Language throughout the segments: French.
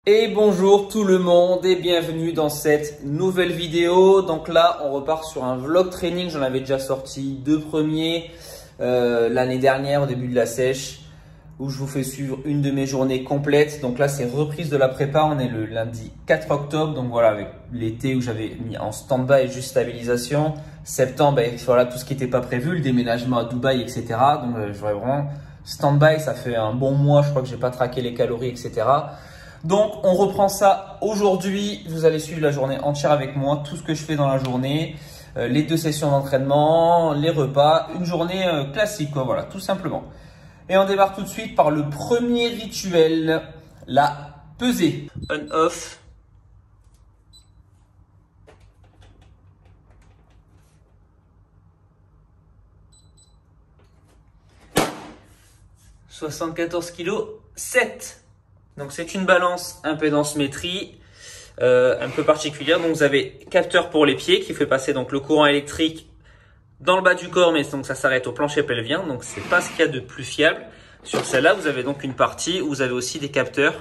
Et bonjour tout le monde et bienvenue dans cette nouvelle vidéo. Donc là on repart sur un vlog training, j'en avais déjà sorti deux premiers l'année dernière au début de la sèche où je vous fais suivre une de mes journées complètes. Donc là c'est reprise de la prépa, on est le lundi 4 octobre, donc voilà avec l'été où j'avais mis en stand-by juste stabilisation. Septembre, voilà tout ce qui n'était pas prévu, le déménagement à Dubaï etc. Donc je voudrais vraiment stand-by, ça fait un bon mois, je crois que j'ai pas traqué les calories etc. Donc, on reprend ça aujourd'hui. Vous allez suivre la journée entière avec moi, tout ce que je fais dans la journée, les deux sessions d'entraînement, les repas, une journée classique, quoi, voilà, tout simplement. Et on démarre tout de suite par le premier rituel, la pesée. On-off. « 74 kg, 7. Donc, c'est une balance impédance-métrie. Un peu particulière. Donc vous avez capteur pour les pieds qui fait passer donc le courant électrique dans le bas du corps, mais donc ça s'arrête au plancher pelvien. Donc c'est pas ce qu'il y a de plus fiable. Sur celle-là, vous avez donc une partie où vous avez aussi des capteurs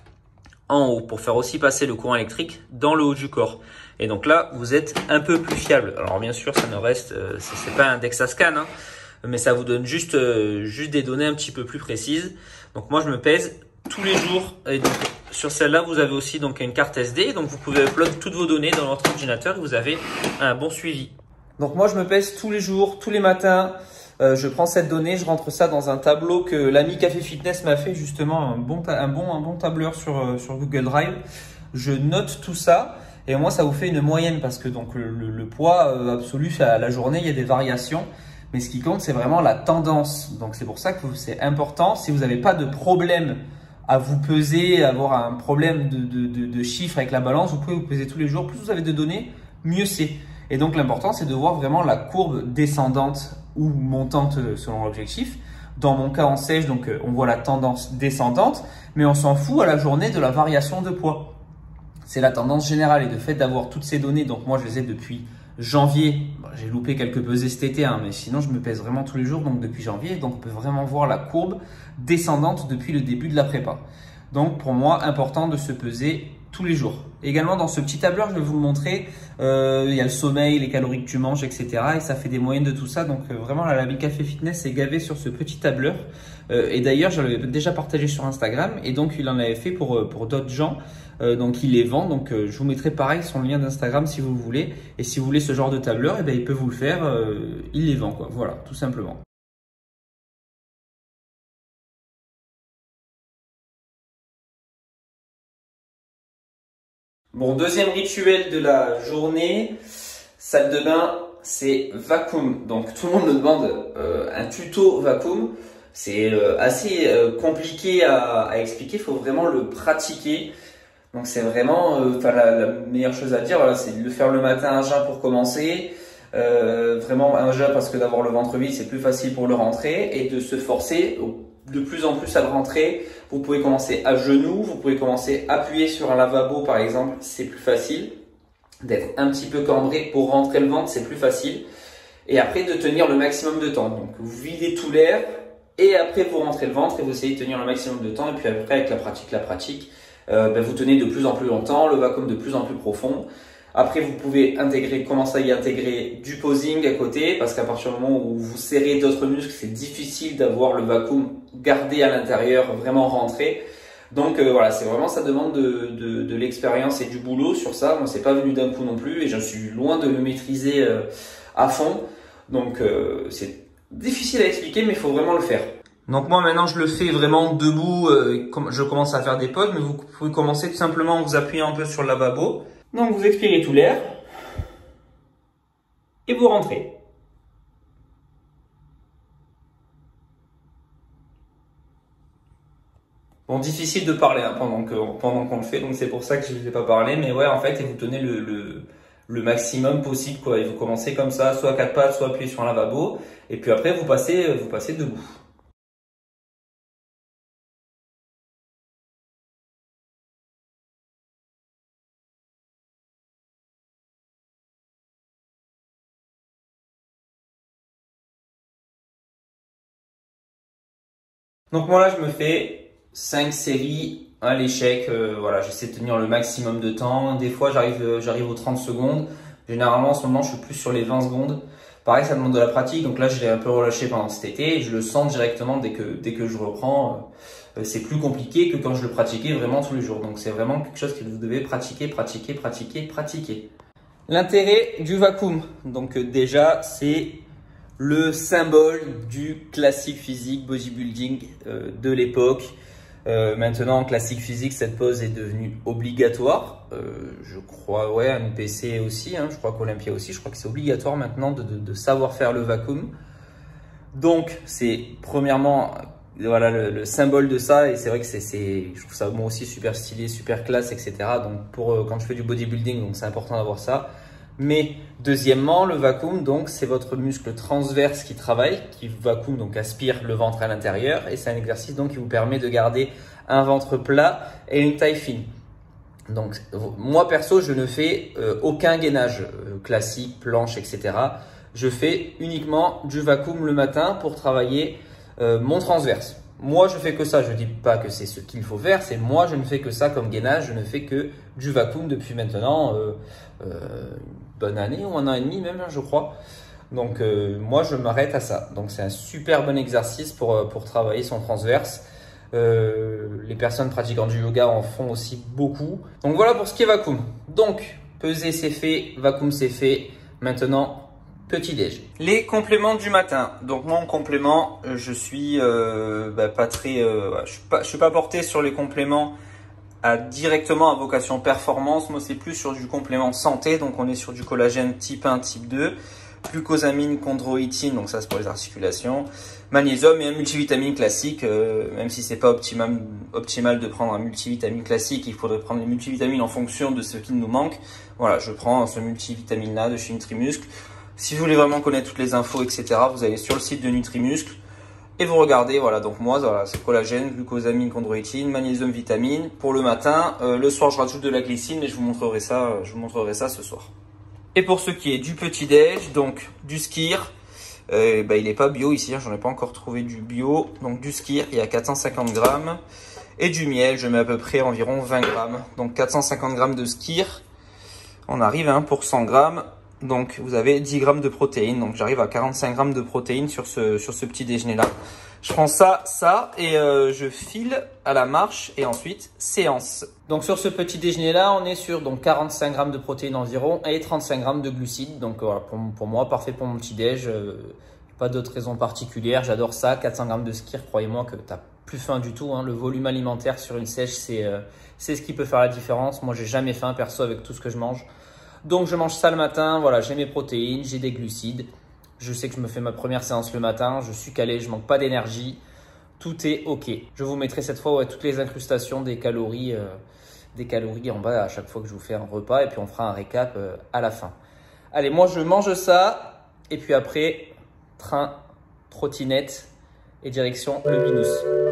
en haut pour faire aussi passer le courant électrique dans le haut du corps. Et donc là, vous êtes un peu plus fiable. Alors bien sûr, ça ne reste, c'est pas un DEXA scan, hein, mais ça vous donne juste des données un petit peu plus précises. Donc moi, je me pèse tous les jours. Et donc sur celle-là, vous avez aussi donc une carte SD. Donc vous pouvez upload toutes vos données dans votre ordinateur et vous avez un bon suivi. Donc moi, je me pèse tous les jours, tous les matins. Je prends cette donnée, je rentre ça dans un tableau que l'ami Café Fitness m'a fait justement, un bon tableur sur Google Drive. Je note tout ça et moi, ça vous fait une moyenne parce que donc le poids absolu à la journée, il y a des variations. Mais ce qui compte, c'est vraiment la tendance. Donc c'est pour ça que c'est important. Si vous n'avez pas de problème à vous peser, avoir un problème de chiffres avec la balance, vous pouvez vous peser tous les jours. Plus vous avez de données, mieux c'est. Et donc l'important, c'est de voir vraiment la courbe descendante ou montante selon l'objectif. Dans mon cas en sèche, donc on voit la tendance descendante, mais on s'en fout à la journée de la variation de poids. C'est la tendance générale et de fait d'avoir toutes ces données, donc moi je les ai depuis janvier. Bon, j'ai loupé quelques pesées cet été, hein, mais sinon je me pèse vraiment tous les jours, donc depuis janvier, donc on peut vraiment voir la courbe descendante depuis le début de la prépa. Donc pour moi, important de se peser tous les jours. Également dans ce petit tableur, je vais vous le montrer, il y a le sommeil, les calories que tu manges, etc. Et ça fait des moyennes de tout ça. Donc vraiment, l'ami Café Fitness est gavé sur ce petit tableur. Et d'ailleurs, je l'avais déjà partagé sur Instagram et donc il en avait fait pour d'autres gens. Donc il les vend. Donc je vous mettrai pareil son lien d'Instagram si vous voulez. Et si vous voulez ce genre de tableur, eh ben, il peut vous le faire. Il les vend, quoi. Voilà, tout simplement. Bon, deuxième rituel de la journée, salle de bain, c'est vacuum. Donc tout le monde me demande un tuto vacuum. C'est assez compliqué à expliquer, il faut vraiment le pratiquer. Donc c'est vraiment la meilleure chose à dire, voilà, c'est de le faire le matin à jeun pour commencer. Vraiment un jeun parce que d'avoir le ventre vide, c'est plus facile pour le rentrer et de se forcer de plus en plus à le rentrer. Vous pouvez commencer à genoux, vous pouvez commencer appuyé sur un lavabo par exemple, c'est plus facile. D'être un petit peu cambré pour rentrer le ventre, c'est plus facile. Et après de tenir le maximum de temps. Donc vous videz tout l'air et après vous rentrez le ventre et vous essayez de tenir le maximum de temps. Et puis après avec la pratique, vous tenez de plus en plus longtemps, le vacuum de plus en plus profond. Après, vous pouvez commencer à y intégrer du posing à côté parce qu'à partir du moment où vous serrez d'autres muscles, c'est difficile d'avoir le vacuum gardé à l'intérieur, vraiment rentré. Donc voilà, c'est vraiment, ça demande de l'expérience et du boulot sur ça. Moi, c'est pas venu d'un coup non plus et je suis loin de le maîtriser à fond. Donc c'est difficile à expliquer, mais il faut vraiment le faire. Donc moi maintenant je le fais vraiment debout, je commence à faire des pauses, mais vous pouvez commencer tout simplement en vous appuyant un peu sur le lavabo. Donc vous expirez tout l'air et vous rentrez. Bon, difficile de parler hein, pendant qu'on le fait, donc c'est pour ça que je ne vous ai pas parlé, mais ouais en fait, et vous tenez le maximum possible quoi. Et vous commencez comme ça, soit à quatre pattes, soit appuyé sur un lavabo, et puis après vous passez debout. Donc moi là je me fais 5 séries à l'échec. Voilà, j'essaie de tenir le maximum de temps. Des fois, j'arrive aux 30 secondes. Généralement, en ce moment, je suis plus sur les 20 secondes. Pareil, ça demande de la pratique. Donc là, je l'ai un peu relâché pendant cet été et je le sens directement dès que je reprends. C'est plus compliqué que quand je le pratiquais vraiment tous les jours. Donc, c'est vraiment quelque chose que vous devez pratiquer. L'intérêt du vacuum. Donc, déjà, c'est le symbole du classique physique bodybuilding de l'époque. Maintenant, classique physique, cette pose est devenue obligatoire. Je crois, ouais, à NPC aussi, hein, je crois qu'Olympia aussi, je crois que c'est obligatoire maintenant de savoir faire le vacuum. Donc, c'est premièrement, voilà, le symbole de ça, et c'est vrai que je trouve ça moi aussi super stylé, super classe, etc. Donc, quand je fais du bodybuilding, donc c'est important d'avoir ça. Mais deuxièmement, le vacuum, donc c'est votre muscle transverse qui travaille, qui vacuum, donc aspire le ventre à l'intérieur, et c'est un exercice donc qui vous permet de garder un ventre plat et une taille fine. Donc moi perso, je ne fais aucun gainage classique, planche, etc. Je fais uniquement du vacuum le matin pour travailler mon transverse. Moi, je fais que ça. Je dis pas que c'est ce qu'il faut faire. C'est moi, je ne fais que ça comme gainage. Je ne fais que du vacuum depuis maintenant une bonne année ou un an et demi même, je crois. Donc, moi, je m'arrête à ça. Donc, c'est un super bon exercice pour travailler son transverse. Les personnes pratiquant du yoga en font aussi beaucoup. Donc, voilà pour ce qui est vacuum. Donc, peser, c'est fait. Vacuum, c'est fait. Maintenant, petit déj. Les compléments du matin. Donc moi en complément, je suis pas très, je suis pas porté sur les compléments directement à vocation performance. Moi c'est plus sur du complément santé. Donc on est sur du collagène type 1, type 2, glucosamine, chondroïtine. Donc ça c'est pour les articulations, magnésium et un multivitamine classique. Même si c'est pas optimal de prendre un multivitamine classique, il faudrait prendre les multivitamines en fonction de ce qui nous manque. Voilà, je prends ce multivitamine là de chez Nutrimuscle. Si vous voulez vraiment connaître toutes les infos, etc., vous allez sur le site de Nutrimuscle et vous regardez. Voilà, donc moi, voilà, c'est collagène, glucosamine, chondroïtine, magnésium, vitamine pour le matin. Le soir, je rajoute de la glycine et je vous montrerai ça ce soir. Et pour ce qui est du petit-déj, donc du skyr, il n'est pas bio ici, hein, j'en ai pas encore trouvé du bio. Donc du skyr, il y a 450 grammes. Et du miel, je mets à peu près environ 20 grammes. Donc 450 grammes de skyr, on arrive pour 100 grammes. Donc, vous avez 10 grammes de protéines. Donc, j'arrive à 45 grammes de protéines sur ce petit déjeuner-là. Je prends ça et je file à la marche et ensuite séance. Donc, sur ce petit déjeuner-là, on est sur 45 grammes de protéines environ et 35 grammes de glucides. Donc, voilà, pour moi, parfait pour mon petit déj. Pas d'autres raisons particulières. J'adore ça. 400 grammes de skyr, croyez-moi que tu n'as plus faim du tout. Hein. Le volume alimentaire sur une sèche, c'est ce qui peut faire la différence. Moi, j'ai jamais faim perso avec tout ce que je mange. Donc, je mange ça le matin. Voilà, j'ai mes protéines, j'ai des glucides. Je sais que je me fais ma première séance le matin. Je suis calé, je manque pas d'énergie. Tout est OK. Je vous mettrai cette fois toutes les incrustations des calories en bas à chaque fois que je vous fais un repas. Et puis, on fera un récap à la fin. Allez, moi, je mange ça. Et puis après, train, trottinette et direction le Binous.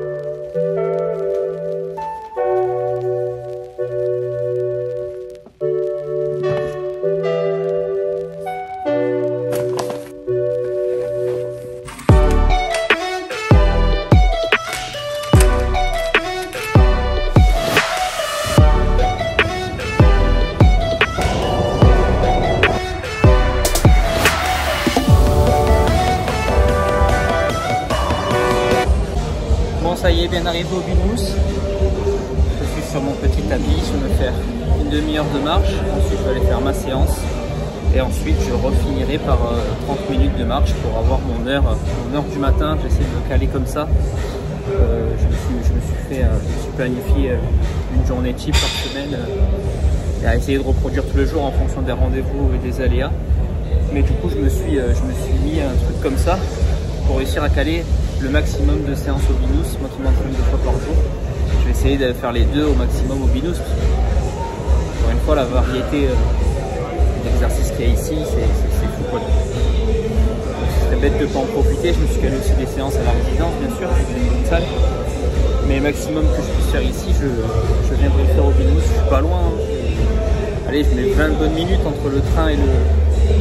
Ça y est, bien arrivé au Binous. Je suis sur mon petit tapis, je vais me faire une demi-heure de marche. Ensuite, je vais aller faire ma séance. Et ensuite, je refinirai par 30 minutes de marche pour avoir mon heure du matin. J'essaie de me caler comme ça. Je me suis planifié une journée type par semaine et à essayer de reproduire tous les jours en fonction des rendez-vous et des aléas. Mais du coup, je me suis mis un truc comme ça pour réussir à caler le maximum de séances au Binous. Moi qui m'entraîne 2 fois par jour, je vais essayer de faire les 2 au maximum au Binous. Encore une fois, la variété d'exercices qu'il y a ici, c'est fou quoi. Ce serait bête de ne pas en profiter. Je me suis calé aussi des séances à la résidence, bien sûr, j'ai une bonne salle. Mais le maximum que je puisse faire ici, je viendrai le faire au Binous. Je suis pas loin. Hein. Allez, je mets 20 bonnes minutes entre le train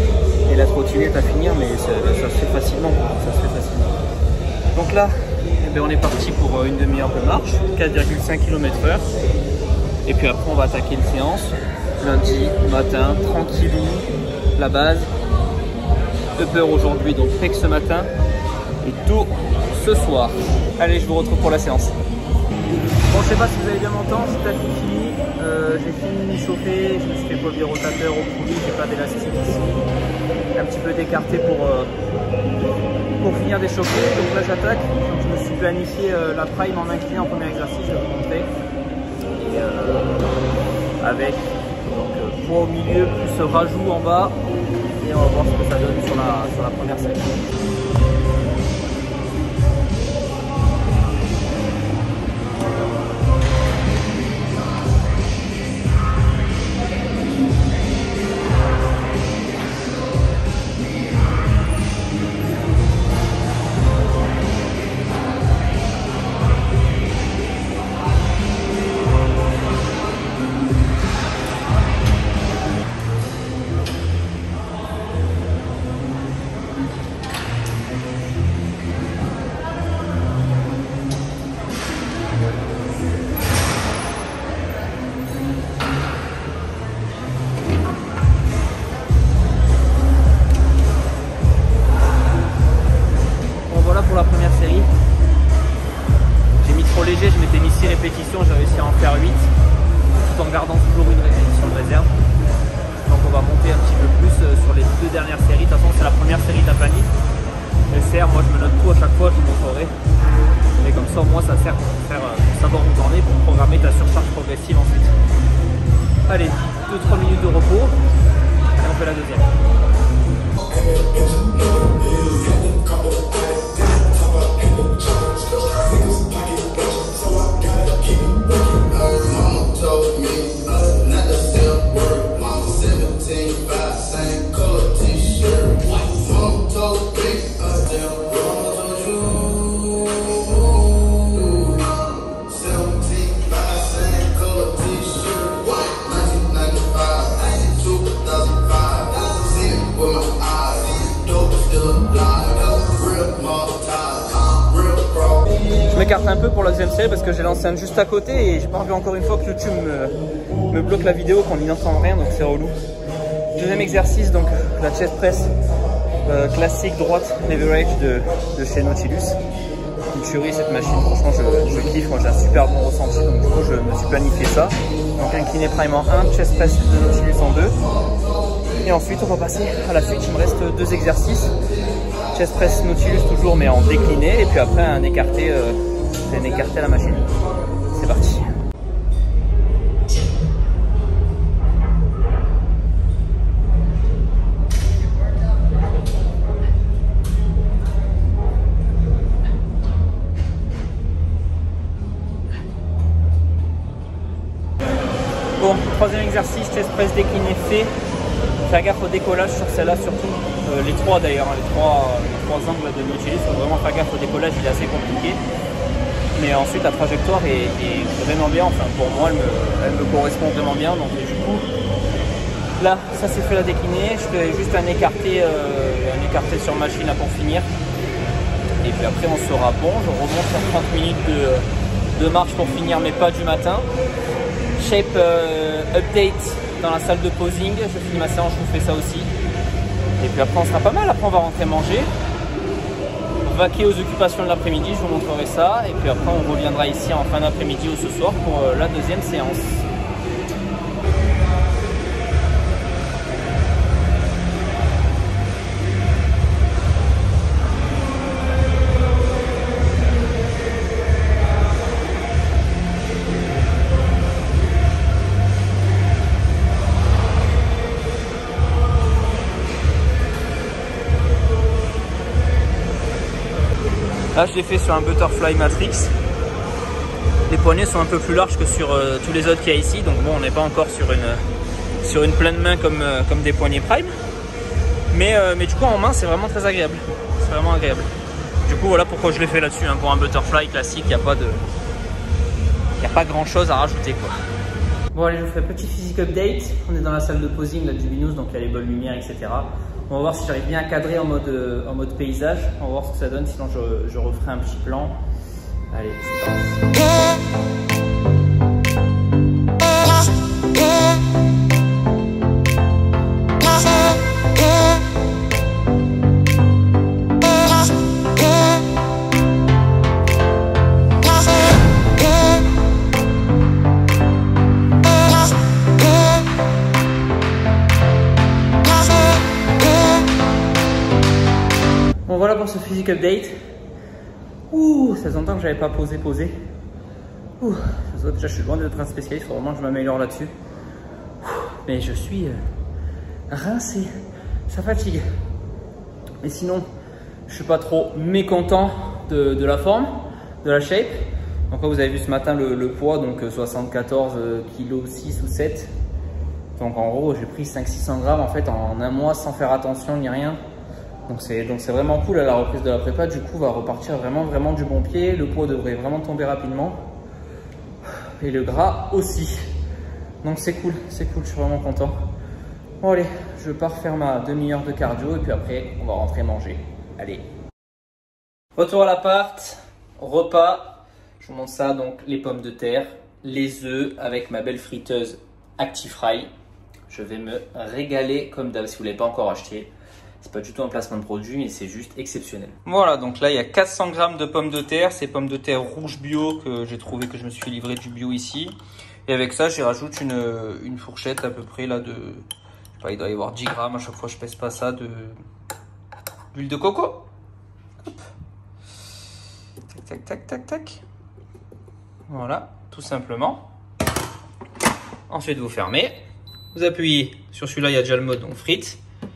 et la trottinette à finir, mais ça se fait facilement. Donc là, on est parti pour une demi-heure de marche, 4,5 km/h. Et puis après on va attaquer une séance, lundi matin, tranquillou, la base. Upper aujourd'hui, donc pec ce matin et dos ce soir. Allez, je vous retrouve pour la séance. Bon, je sais pas si vous allez bien m'entendre, c'est peut-être fini. J'ai fini de m'échauffer, je me suis fait poser rotateur au poulie, j'ai pas d'élastique ici. Un petit peu d'écarté pour finir d'échauffer. Donc là j'attaque. Je me suis planifié la prime en incliné en premier exercice, je vais vous montrer. Et avec poids au milieu plus rajout en bas. Et on va voir ce que ça donne sur la première série. Pour la première série, j'ai mis trop léger, je m'étais mis 6 répétitions, j'ai réussi à en faire 8 tout en gardant toujours une répétition de réserve. Donc on va monter un petit peu plus sur les 2 dernières séries. De toute façon c'est la première série d'Apani. SR, moi je me note tout à chaque fois, je vous montrerai. Et comme ça au moins ça sert pour savoir où t'en es, pour programmer ta surcharge progressive ensuite. Allez, 2-3 minutes de repos et on fait la deuxième. Je m'écarte un peu pour la deuxième série parce que j'ai l'enceinte juste à côté et j'ai pas envie encore une fois que YouTube me bloque la vidéo, qu'on n'y entend rien, donc c'est relou. Deuxième exercice, donc la chest press classique droite leverage de chez Nautilus. Une tuerie cette machine, franchement je kiffe, moi j'ai un super bon ressenti, donc du coup je me suis planifié ça. Donc incliné prime en 1, chest press de Nautilus en 2. Et ensuite on va passer à la suite, il me reste 2 exercices. Chest press Nautilus toujours mais en décliné et puis après un écarté à la machine. C'est parti. Bon, troisième exercice, chest press décliné fait. Faire gaffe au décollage sur celle-là surtout, les trois d'ailleurs, les trois angles de Nautilus, il faut vraiment faire gaffe au décollage, il est assez compliqué. Mais ensuite la trajectoire est vraiment bien, enfin pour moi elle me correspond vraiment bien. Donc du coup, là ça c'est fait la déclinée, je fais juste un écarté sur machine là pour finir. Et puis après on sera bon, je remonte sur 30 minutes de marche pour finir mes pas du matin. Shape update dans la salle de posing, je finis ma séance, je vous fais ça aussi. Et puis après on sera pas mal, après on va rentrer manger, vaquer aux occupations de l'après-midi, je vous montrerai ça. Et puis après on reviendra ici en fin d'après-midi ou ce soir pour la deuxième séance. Là je l'ai fait sur un butterfly matrix. Les poignets sont un peu plus larges que sur tous les autres qu'il y a ici. Donc bon, on n'est pas encore sur une pleine main comme des poignets prime. Mais du coup en main c'est vraiment très agréable. C'est vraiment agréable. Du coup voilà pourquoi je l'ai fait là-dessus. Hein. Pour un butterfly classique, il n'y a pas grand chose à rajouter quoi. Bon allez, je vous fais un petit physique update. On est dans la salle de posing là, du Binous, donc il y a les bonnes lumières, etc. On va voir si j'arrive bien à cadrer en mode paysage. On va voir ce que ça donne, sinon je referai un petit plan. Allez, c'est parti. Bon voilà pour ce physique update. Ouh, ça fait longtemps que j'avais pas posé. Ouh, déjà je suis loin d'être un spécialiste, il faut vraiment que je m'améliore là-dessus. Mais je suis rincé, ça fatigue. Mais sinon, je suis pas trop mécontent de la forme, de la shape. Donc là, vous avez vu ce matin le poids, donc 74 kg 6 ou 7. Donc en gros, j'ai pris 500-600 grammes en fait en un mois sans faire attention ni rien. Donc c'est vraiment cool à la reprise de la prépa. Du coup, on va repartir vraiment du bon pied. Le poids devrait vraiment tomber rapidement. Et le gras aussi. Donc c'est cool, je suis vraiment content. Bon allez, je pars faire ma demi-heure de cardio et puis après, on va rentrer manger. Allez. Retour à l'appart, repas. Je vous montre ça, donc les pommes de terre, les œufs avec ma belle friteuse ActiFry. Je vais me régaler comme d'hab si vous ne l'avez pas encore acheté. C'est pas du tout un placement de produit, mais c'est juste exceptionnel. Voilà, donc là, il y a 400 grammes de pommes de terre. Ces pommes de terre rouges bio que j'ai trouvé, que je me suis livré du bio ici. Et avec ça, j'y rajoute une fourchette à peu près là de... Je sais pas, il doit y avoir 10 grammes. À chaque fois, je pèse pas ça d'huile de coco. Hop. Tac. Voilà, tout simplement. Ensuite, vous fermez. Vous appuyez sur celui-là, il y a déjà le mode donc frites.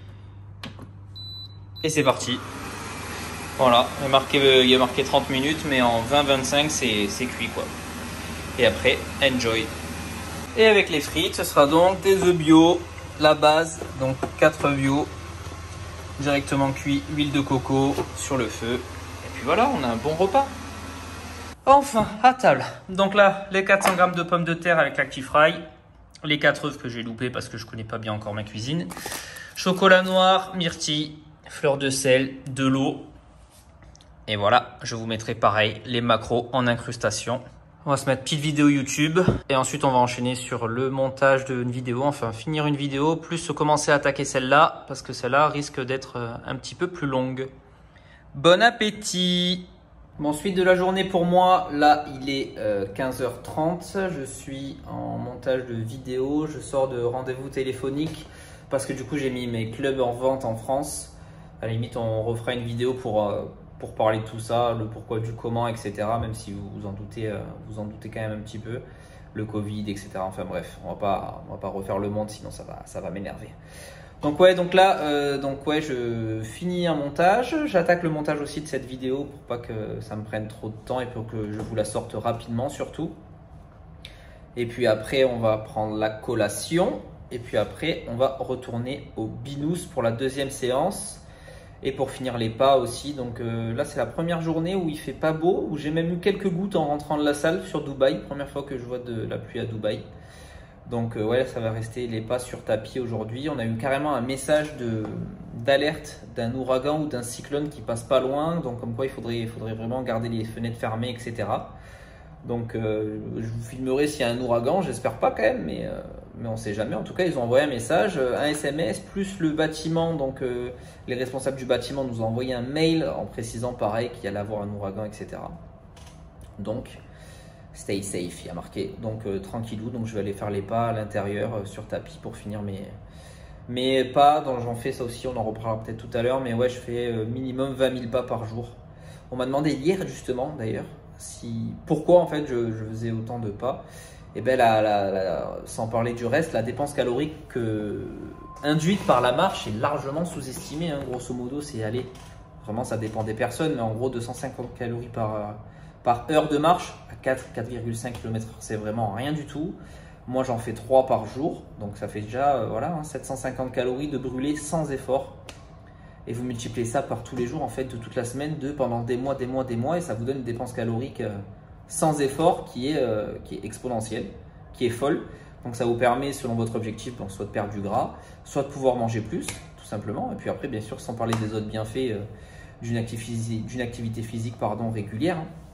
Et c'est parti. Voilà, il y a marqué 30 minutes, mais en 20-25, c'est cuit quoi. Et après, enjoy. Et avec les frites, ce sera donc des œufs bio, la base, donc 4 bio, directement cuit, huile de coco sur le feu. Et puis voilà, on a un bon repas. Enfin, à table. Donc là, les 400 grammes de pommes de terre avec l'ActiFry, les 4 œufs que j'ai loupés parce que je connais pas bien encore ma cuisine, chocolat noir, myrtille, fleur de sel, de l'eau. Et voilà, je vous mettrai pareil les macros en incrustation. On va se mettre petite vidéo YouTube et ensuite on va enchaîner sur le montage d'une vidéo, enfin finir une vidéo, plus commencer à attaquer celle-là parce que celle-là risque d'être un petit peu plus longue. Bon appétit! Bon, suite de la journée pour moi, là il est 15h30, je suis en montage de vidéo, je sors de rendez-vous téléphonique parce que du coup j'ai mis mes clubs en vente en France. À la limite, on refera une vidéo pour parler de tout ça, le pourquoi du comment, etc. Même si vous en doutez quand même un petit peu, le Covid, etc. Enfin bref, on va pas refaire le monde, sinon ça va m'énerver. Donc ouais, je finis un montage. J'attaque le montage aussi de cette vidéo pour pas que ça me prenne trop de temps et pour que je vous la sorte rapidement surtout. Et puis après, on va prendre la collation. Et puis après, on va retourner au binous pour la deuxième séance. Et pour finir les pas aussi, donc là c'est la première journée où il fait pas beau, où j'ai même eu quelques gouttes en rentrant de la salle sur Dubaï, première fois que je vois de la pluie à Dubaï. Donc ouais, ça va rester les pas sur tapis aujourd'hui. On a eu carrément un message d'alerte d'un ouragan ou d'un cyclone qui passe pas loin, donc comme quoi il faudrait vraiment garder les fenêtres fermées, etc. Donc je vous filmerai s'il y a un ouragan, j'espère pas quand même, mais on sait jamais. En tout cas, ils ont envoyé un message, un SMS, plus le bâtiment, donc les responsables du bâtiment nous ont envoyé un mail en précisant pareil qu'il y allait avoir un ouragan, etc. Donc, stay safe, il y a marqué. Donc tranquillou, donc je vais aller faire les pas à l'intérieur sur tapis pour finir mes pas. Donc j'en fais ça aussi, on en reparlera peut-être tout à l'heure, mais ouais, je fais minimum 20 000 pas par jour. On m'a demandé hier justement d'ailleurs, pourquoi en fait je faisais autant de pas. Et bien sans parler du reste, la dépense calorique induite par la marche est largement sous-estimée, hein. Grosso modo, c'est aller, vraiment ça dépend des personnes, mais en gros 250 calories par heure de marche à 4,5 km/h, c'est vraiment rien du tout. Moi j'en fais 3 par jour, donc ça fait déjà 750 calories de brûlé sans effort. Et vous multipliez ça par tous les jours en fait de toute la semaine, pendant des mois, et ça vous donne une dépense calorique sans effort qui est exponentielle, qui est folle. Donc ça vous permet, selon votre objectif, donc, soit de perdre du gras, soit de pouvoir manger plus, tout simplement. Et puis après, bien sûr, sans parler des autres bienfaits d'une activité physique régulière, hein.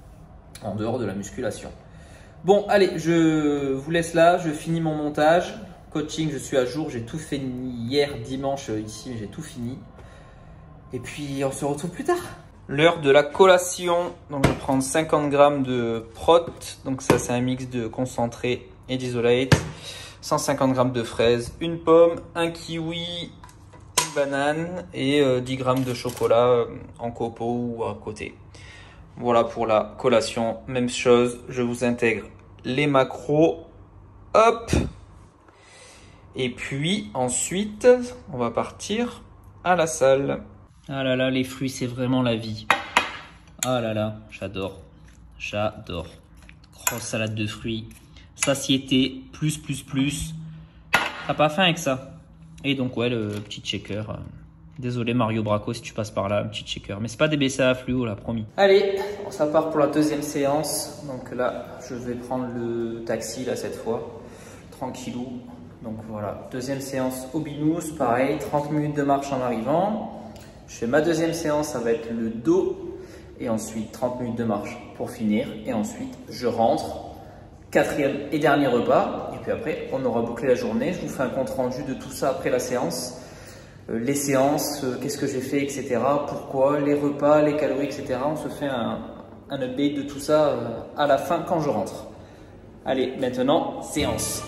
en dehors de la musculation. Bon, allez, je vous laisse là, je finis mon montage. Coaching, je suis à jour, j'ai tout fini hier dimanche ici, j'ai tout fini. Et puis on se retrouve plus tard. L'heure de la collation, donc je vais prendre 50 g de prot, donc ça c'est un mix de concentré et d'isolate, 150 g de fraises, une pomme, un kiwi, une banane et 10 g de chocolat en copeaux ou à côté. Voilà pour la collation, même chose, je vous intègre les macros, hop. Et puis ensuite, on va partir à la salle. Ah là là, les fruits, c'est vraiment la vie. Ah là là, j'adore. J'adore. Grosse salade de fruits. Satiété, plus. T'as pas faim avec ça? Et donc, ouais, le petit shaker. Désolé Mario Braco si tu passes par là, un petit shaker. Mais c'est pas des BCAA fluo là, promis. Allez, ça part pour la deuxième séance. Donc là, je vais prendre le taxi là cette fois. Tranquillou. Donc voilà, deuxième séance au binous, pareil, 30 minutes de marche en arrivant. Je fais ma deuxième séance, ça va être le dos. Et ensuite 30 minutes de marche pour finir. Et ensuite, je rentre. Quatrième et dernier repas. Et puis après, on aura bouclé la journée. Je vous fais un compte rendu de tout ça après la séance. Les séances, qu'est-ce que j'ai fait, etc. Pourquoi, les repas, les calories, etc. On se fait un update de tout ça à la fin quand je rentre. Allez, maintenant, séance.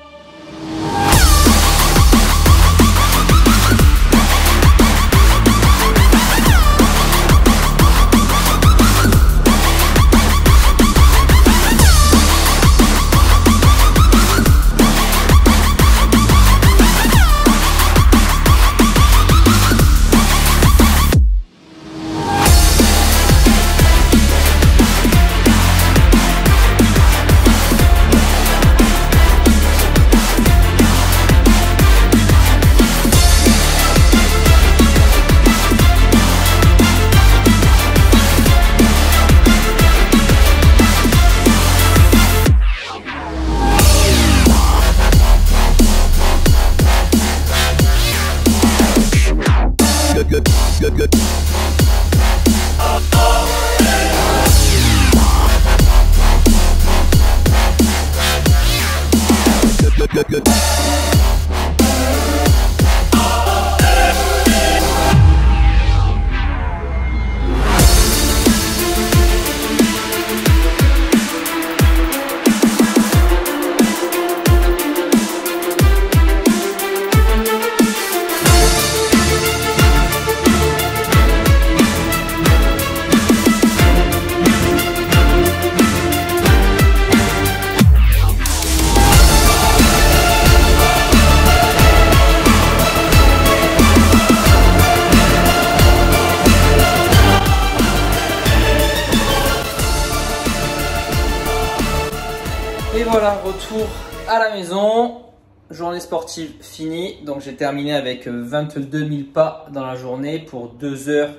Et voilà, retour à la maison, journée sportive finie, donc j'ai terminé avec 22 000 pas dans la journée pour 2 heures,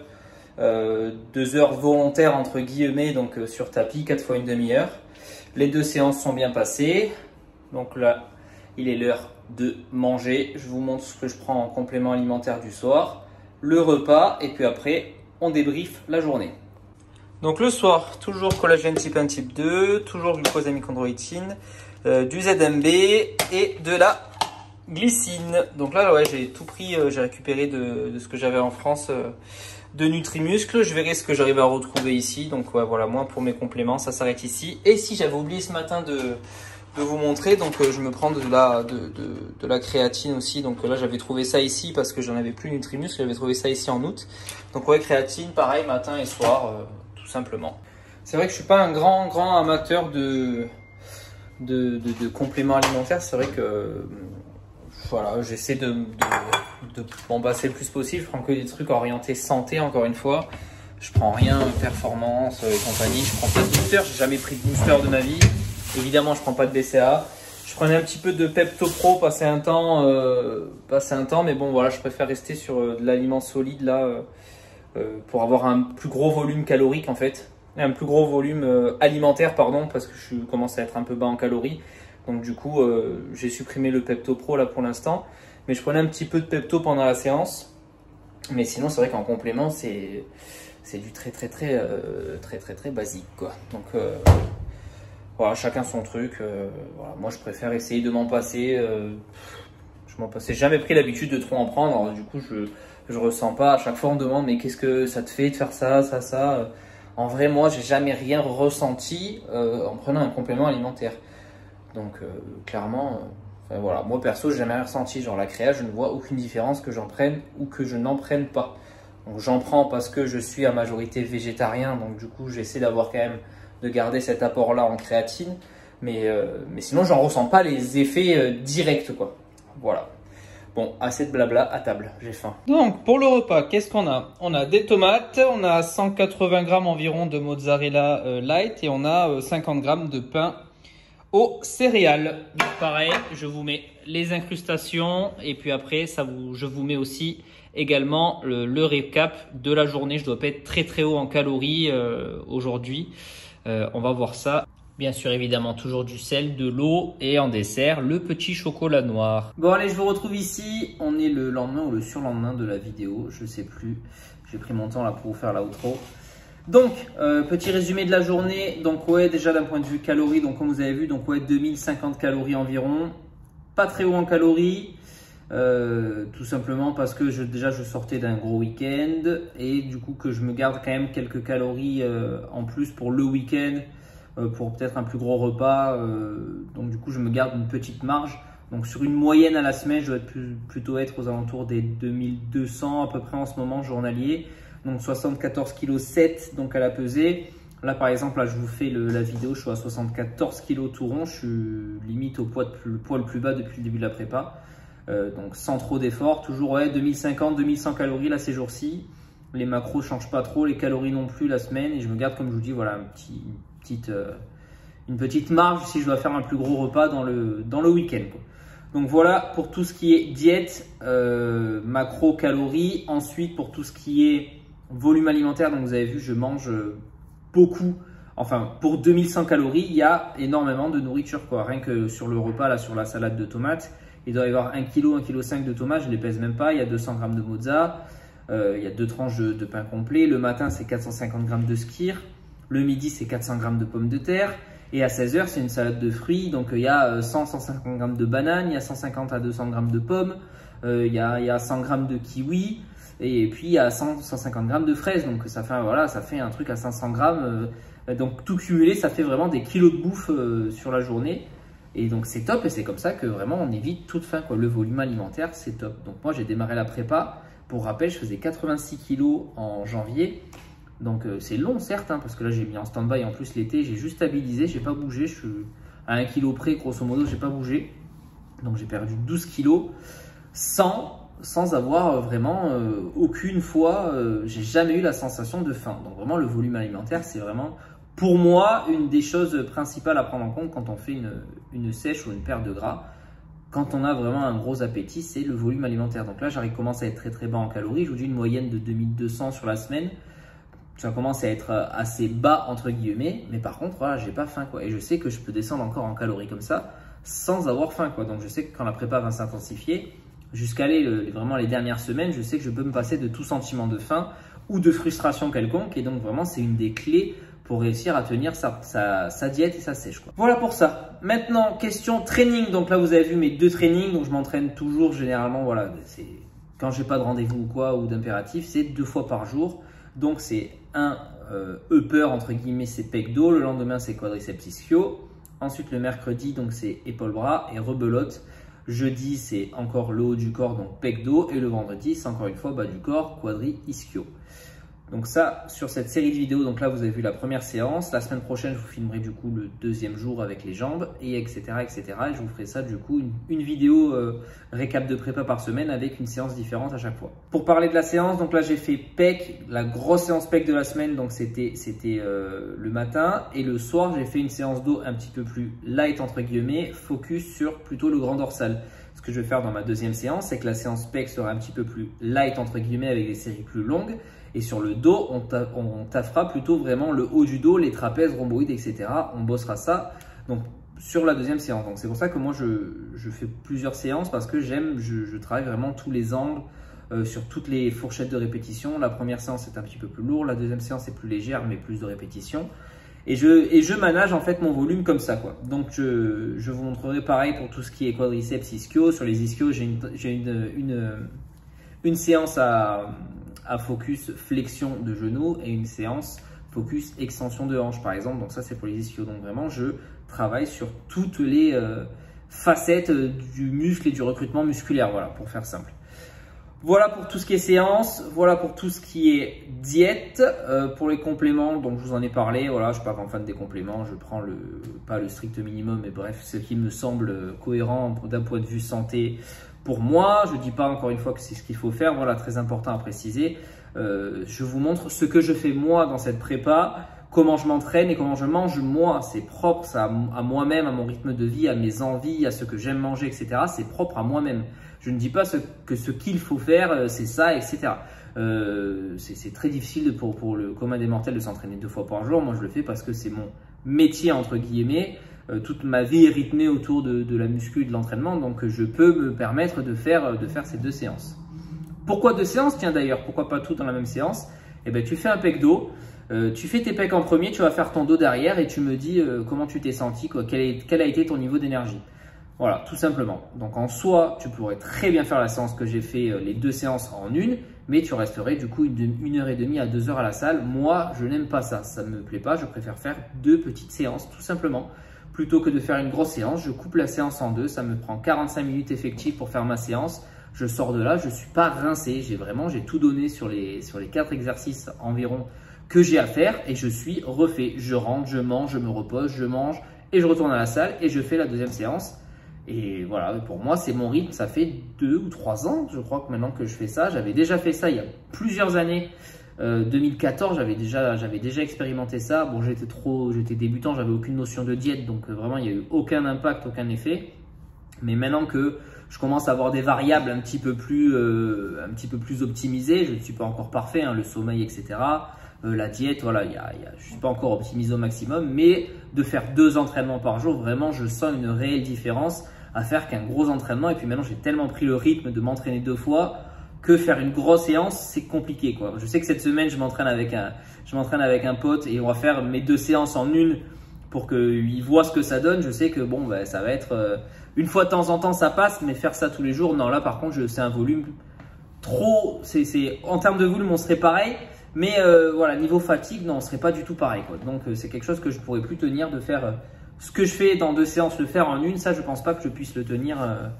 2 heures volontaires entre guillemets, donc sur tapis, 4 fois une demi-heure. Les 2 séances sont bien passées, donc là il est l'heure de manger. Je vous montre ce que je prends en complément alimentaire du soir, le repas et puis après on débriefe la journée. Donc le soir, toujours collagène type 1, type 2, toujours glucosamine-chondroïtine, du ZMB et de la glycine. Donc là, ouais, j'ai tout pris, j'ai récupéré de ce que j'avais en France de Nutrimuscle. Je verrai ce que j'arrive à retrouver ici. Donc ouais, voilà, moi pour mes compléments, ça s'arrête ici. Et si j'avais oublié ce matin de vous montrer, donc je me prends de la créatine aussi. Donc là, j'avais trouvé ça ici parce que j'en avais plus Nutrimuscle. J'avais trouvé ça ici en août. Donc ouais, créatine, pareil, matin et soir. Tout simplement. C'est vrai que je suis pas un grand amateur de compléments alimentaires. C'est vrai que voilà, j'essaie de m'en passer le plus possible. Je prends que des trucs orientés santé, encore une fois. Je prends rien performance et compagnie. Je prends pas de booster. J'ai jamais pris de booster de ma vie. Évidemment, je prends pas de BCAA. Je prenais un petit peu de Pepto Pro passer un temps, mais bon voilà, je préfère rester sur de l'aliment solide là. Pour avoir un plus gros volume calorique en fait, un plus gros volume alimentaire pardon, parce que je commence à être un peu bas en calories. Donc du coup j'ai supprimé le Pepto Pro là pour l'instant, mais je prenais un petit peu de Pepto pendant la séance. Mais sinon c'est vrai qu'en complément c'est c'est du très basique quoi. Donc voilà, chacun son truc. Voilà, moi je préfère essayer de m'en passer. Je m'en passais jamais pris l'habitude de trop en prendre. Alors, du coup je ressens pas. À chaque fois on me demande mais qu'est-ce que ça te fait de faire ça. En vrai moi j'ai jamais rien ressenti en prenant un complément alimentaire. Donc clairement. Enfin, voilà, moi perso, j'ai jamais ressenti. Genre la créa, je ne vois aucune différence que j'en prenne ou que je n'en prenne pas. Donc j'en prends parce que je suis à majorité végétarien. Donc du coup, j'essaie d'avoir quand même de garder cet apport-là en créatine. Mais sinon, j'en ressens pas les effets directs, quoi. Voilà. Bon, assez de blabla, à table, j'ai faim. Donc pour le repas, qu'est-ce qu'on a? On a des tomates, on a 180 grammes environ de mozzarella light et on a 50 grammes de pain aux céréales. Donc pareil, je vous mets les incrustations et puis après je vous mets aussi également le récap de la journée. Je dois pas être très haut en calories aujourd'hui. On va voir ça. Bien sûr, évidemment, toujours du sel, de l'eau et en dessert, le petit chocolat noir. Bon allez, je vous retrouve ici. On est le lendemain ou le surlendemain de la vidéo, je sais plus. J'ai pris mon temps là pour vous faire l'outro. Donc, petit résumé de la journée. Donc, ouais, déjà d'un point de vue calories, donc comme vous avez vu, donc ouais, 2050 calories environ. Pas très haut en calories, tout simplement parce que déjà je sortais d'un gros week-end et du coup que je me garde quand même quelques calories en plus pour le week-end, pour peut-être un plus gros repas. Donc du coup, je me garde une petite marge. Donc sur une moyenne à la semaine, je dois plutôt être aux alentours des 2200 à peu près en ce moment journalier. Donc 74,7 kg donc à la pesée. Là par exemple, là je vous fais la vidéo, je suis à 74 kg tout rond. Je suis limite au poids le plus bas depuis le début de la prépa. Donc sans trop d'efforts, toujours ouais, 2050, 2100 calories là ces jours-ci. Les macros ne changent pas trop, les calories non plus la semaine. Et je me garde, comme je vous dis, voilà, une petite marge si je dois faire un plus gros repas dans le week-end. Donc voilà pour tout ce qui est diète, macro, calories. Ensuite pour tout ce qui est volume alimentaire, donc vous avez vu, je mange beaucoup. Enfin, pour 2100 calories, il y a énormément de nourriture, quoi. Rien que sur le repas, là, sur la salade de tomates, il doit y avoir 1 kg, 1,5 kg de tomates, je ne les pèse même pas. Il y a 200 g de mozza, il y a 2 tranches de pain complet. Le matin, c'est 450 g de skyr. Le midi, c'est 400 g de pommes de terre. Et à 16 h, c'est une salade de fruits. Donc, il y a 100-150 g de bananes, il y a 150 à 200 g de pommes, il y a 100 g de kiwi. Et puis, il y a 100-150 g de fraises. Donc, ça fait, voilà, ça fait un truc à 500 g. Donc, tout cumulé, ça fait vraiment des kilos de bouffe sur la journée. Et donc, c'est top. Et c'est comme ça que vraiment, on évite toute faim, quoi. Le volume alimentaire, c'est top. Donc, moi, j'ai démarré la prépa. Pour rappel, je faisais 86 kg en janvier. Donc, c'est long, certes, hein, parce que là, j'ai mis en stand-by. En plus, l'été, j'ai juste stabilisé. Je n'ai pas bougé. Je suis à 1 kg près, grosso modo, je n'ai pas bougé. Donc, j'ai perdu 12 kg sans avoir vraiment aucune fois, j'ai jamais eu la sensation de faim. Donc vraiment le volume alimentaire, c'est vraiment pour moi une des choses principales à prendre en compte quand on fait une sèche ou une perte de gras. Quand on a vraiment un gros appétit, c'est le volume alimentaire. Donc là, j'arrive commence à être très bas en calories. Je vous dis une moyenne de 2200 sur la semaine. Ça commence à être assez bas entre guillemets, mais par contre, voilà, j'ai pas faim, quoi. Et je sais que je peux descendre encore en calories comme ça sans avoir faim, quoi. Donc je sais que quand la prépa va s'intensifier, jusqu'à vraiment les dernières semaines, je sais que je peux me passer de tout sentiment de faim ou de frustration quelconque. Et donc vraiment, c'est une des clés pour réussir à tenir sa diète et sa sèche, quoi. Voilà pour ça. Maintenant, question training. Donc là, vous avez vu mes 2 trainings. Donc je m'entraîne toujours généralement, voilà, quand j'ai pas de rendez-vous ou quoi ou d'impératif, c'est 2 fois par jour. Donc c'est un upper entre guillemets, c'est pec dos. Le lendemain, c'est quadriceps ischio. Ensuite, le mercredi, donc c'est épaule-bras et rebelote. Jeudi, c'est encore le haut du corps, donc pec dos. Et le vendredi, c'est encore une fois bas du corps, quadri ischio. Donc ça, sur cette série de vidéos, donc là, vous avez vu la première séance. La semaine prochaine, je vous filmerai du coup le 2e jour avec les jambes, et etc. etc. Et je vous ferai ça du coup, une vidéo récap de prépa par semaine avec une séance différente à chaque fois. Pour parler de la séance, donc là, j'ai fait pec, la grosse séance pec de la semaine. Donc c'était le matin. Et le soir, j'ai fait une séance dos un petit peu plus light, entre guillemets, focus sur plutôt le grand dorsal. Ce que je vais faire dans ma 2e séance, c'est que la séance pec sera un petit peu plus light, entre guillemets, avec des séries plus longues. Et sur le dos, on taffera plutôt vraiment le haut du dos, les trapèzes, rhomboïdes, etc. On bossera ça donc sur la 2e séance. Donc c'est pour ça que moi, je fais plusieurs séances parce que je travaille vraiment tous les angles sur toutes les fourchettes de répétition. La première séance est un petit peu plus lourde, la deuxième séance est plus légère mais plus de répétitions. Et je manage en fait mon volume comme ça, quoi. Donc je vous montrerai pareil pour tout ce qui est quadriceps ischio. Sur les ischios, j'ai une séance à focus flexion de genou et une séance focus extension de hanche par exemple. Donc ça c'est pour les ischios. Donc vraiment je travaille sur toutes les facettes du muscle et du recrutement musculaire, voilà, pour faire simple. Voilà pour tout ce qui est séance, voilà pour tout ce qui est diète. Pour les compléments, donc je vous en ai parlé, voilà, je ne suis pas grand fan des compléments, je prends pas le strict minimum, mais bref, ce qui me semble cohérent d'un point de vue santé pour moi. Je ne dis pas encore une fois que c'est ce qu'il faut faire, voilà, très important à préciser. Je vous montre ce que je fais moi dans cette prépa, comment je m'entraîne et comment je mange moi. C'est propre ça, à moi-même, à mon rythme de vie, à mes envies, à ce que j'aime manger, etc. C'est propre à moi-même. Je ne dis pas ce qu'il faut faire, c'est ça, etc. C'est très difficile pour le commun des mortels de s'entraîner 2 fois par jour. Moi, je le fais parce que c'est mon métier, entre guillemets. Toute ma vie est rythmée autour de la muscu et de l'entraînement. Donc, je peux me permettre de faire ces 2 séances. Pourquoi 2 séances? Tiens, d'ailleurs, pourquoi pas tout dans la même séance? Eh bien, tu fais un pec dos. Tu fais tes pecs en premier, tu vas faire ton dos derrière et tu me dis comment tu t'es senti, quoi, quel a été ton niveau d'énergie. Voilà, tout simplement. Donc en soi, tu pourrais très bien faire la séance que j'ai fait, les 2 séances en une, mais tu resterais du coup 1h30 à 2 heures à la salle. Moi, je n'aime pas ça, ça ne me plaît pas, je préfère faire 2 petites séances tout simplement. Plutôt que de faire une grosse séance, je coupe la séance en 2, ça me prend 45 minutes effectives pour faire ma séance. Je sors de là, je ne suis pas rincé, j'ai tout donné sur les 4 exercices environ que j'ai à faire et je suis refait. Je rentre, je mange, je me repose, je mange et je retourne à la salle et je fais la 2e séance. Et voilà, pour moi, c'est mon rythme. Ça fait 2 ou 3 ans, je crois que maintenant que je fais ça. J'avais déjà fait ça il y a plusieurs années. 2014, j'avais déjà expérimenté ça. Bon, j'étais débutant, j'avais aucune notion de diète, donc vraiment, il n'y a eu aucun impact, aucun effet. Mais maintenant que je commence à avoir des variables un petit peu plus optimisées, je ne suis pas encore parfait, hein, le sommeil, etc. La diète, voilà, je suis pas encore optimisé au maximum, mais de faire 2 entraînements par jour, vraiment, je sens une réelle différence à faire qu'un gros entraînement. Et puis maintenant, j'ai tellement pris le rythme de m'entraîner 2 fois que faire une grosse séance, c'est compliqué, quoi. Je sais que cette semaine, je m'entraîne avec un pote et on va faire mes 2 séances en une pour qu'il voit ce que ça donne. Je sais que bon, bah, ça va être une fois de temps en temps, ça passe, mais faire ça tous les jours, non, là, par contre, c'est un volume trop. En termes de volume, on serait pareil. Mais voilà, niveau fatigue, non, on ne serait pas du tout pareil, quoi. Donc, c'est quelque chose que je ne pourrais plus tenir de faire ce que je fais dans 2 séances, le faire en une. Ça, je ne pense pas que je puisse le tenir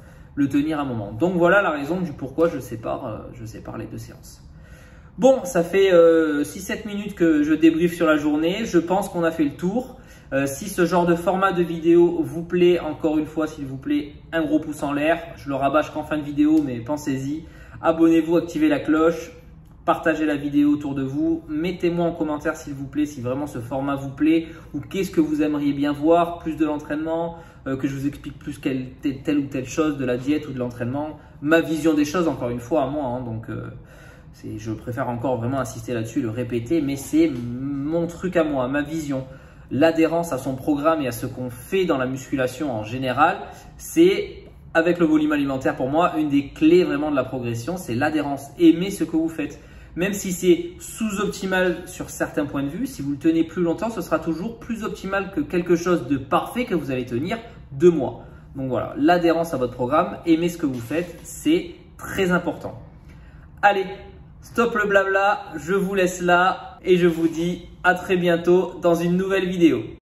à un moment. Donc, voilà la raison du pourquoi je sépare les 2 séances. Bon, ça fait 6-7 minutes que je débriefe sur la journée. Je pense qu'on a fait le tour. Si ce genre de format de vidéo vous plaît, encore une fois, s'il vous plaît, un gros pouce en l'air. Je le rabâche qu'en fin de vidéo, mais pensez-y. Abonnez-vous, activez la cloche. Partagez la vidéo autour de vous, mettez-moi en commentaire s'il vous plaît si vraiment ce format vous plaît ou qu'est-ce que vous aimeriez bien voir, plus de l'entraînement, que je vous explique plus telle ou telle chose de la diète ou de l'entraînement, ma vision des choses encore une fois à moi, hein, donc je préfère encore vraiment insister là-dessus, le répéter, mais c'est mon truc à moi, ma vision. L'adhérence à son programme et à ce qu'on fait dans la musculation en général, c'est avec le volume alimentaire pour moi une des clés vraiment de la progression, c'est l'adhérence, aimer ce que vous faites. Même si c'est sous-optimal sur certains points de vue, si vous le tenez plus longtemps, ce sera toujours plus optimal que quelque chose de parfait que vous allez tenir 2 mois. Donc voilà, l'adhérence à votre programme, aimer ce que vous faites, c'est très important. Allez, stop le blabla, je vous laisse là et je vous dis à très bientôt dans une nouvelle vidéo.